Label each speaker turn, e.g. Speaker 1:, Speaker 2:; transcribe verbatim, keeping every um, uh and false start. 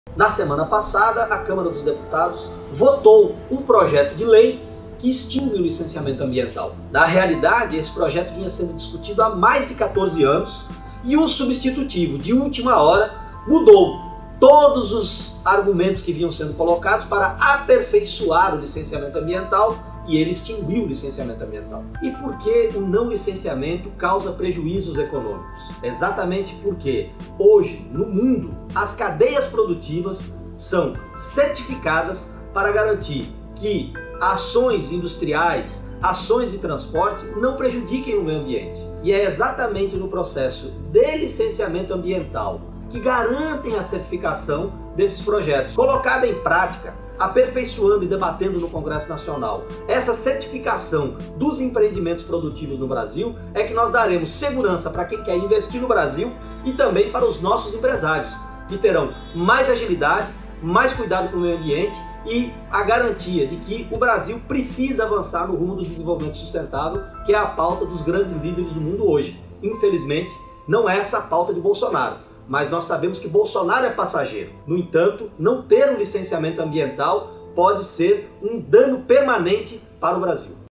Speaker 1: Na semana passada, a Câmara dos Deputados votou um projeto de lei que extingue o licenciamento ambiental. Na realidade, esse projeto vinha sendo discutido há mais de quatorze anos e o substitutivo, de última hora, mudou todos os argumentos que vinham sendo colocados para aperfeiçoar o licenciamento ambiental e ele extinguiu o licenciamento ambiental. E por que o não licenciamento causa prejuízos econômicos? Exatamente porque hoje, no mundo, as cadeias produtivas são certificadas para garantir que ações industriais, ações de transporte não prejudiquem o meio ambiente. E é exatamente no processo de licenciamento ambiental que garantem a certificação desses projetos. Colocada em prática, aperfeiçoando e debatendo no Congresso Nacional essa certificação dos empreendimentos produtivos no Brasil, é que nós daremos segurança para quem quer investir no Brasil e também para os nossos empresários, que terão mais agilidade, mais cuidado com o meio ambiente e a garantia de que o Brasil precisa avançar no rumo do desenvolvimento sustentável, que é a pauta dos grandes líderes do mundo hoje. Infelizmente, não é essa a pauta de Bolsonaro, mas nós sabemos que Bolsonaro é passageiro. No entanto, não ter um licenciamento ambiental pode ser um dano permanente para o Brasil.